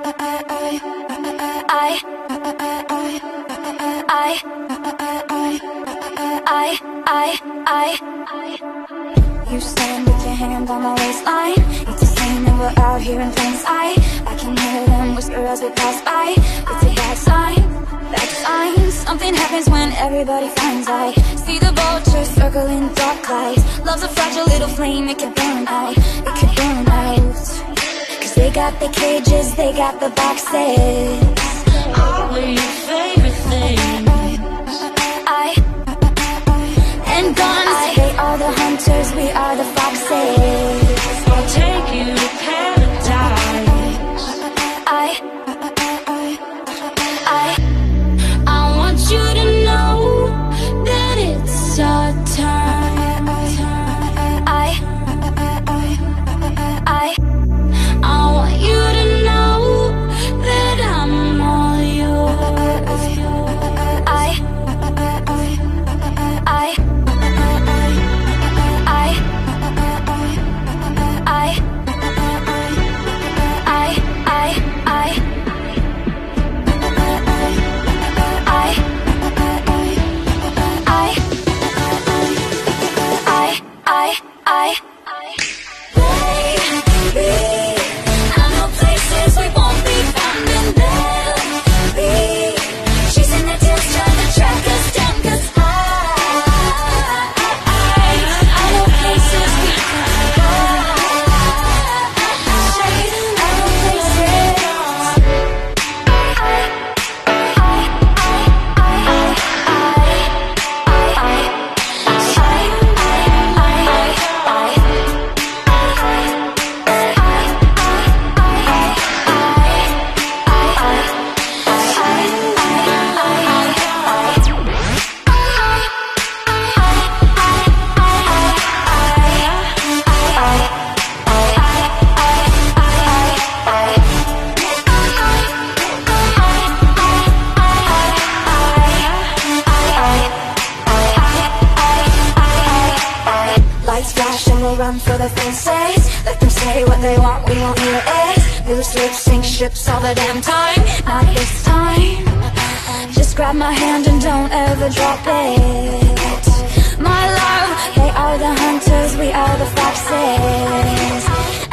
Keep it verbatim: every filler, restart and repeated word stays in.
You stand with your hand on my waistline. It's the same and we're out here in plain sight. I can hear them whisper as we pass by. It's a bad sign, bad sign. Something happens when everybody finds I see the vultures circle in dark lights. Love's a fragile little flame, it can burn out, it can burn out. Cause they got the cages, they got the boxes. All of your favorite things. I and guns, they are the hunters, we are the foxes. I'll take you to paradise. I, I, I want you to know that it's our time. I, I, I want you to know that I'm all yours. I, I, for the fences. Let them say what they want, we won't hear it. Loose lips sink ships all the damn time. Not this time. Just grab my hand and don't ever drop it. My love, they are the hunters, we are the foxes.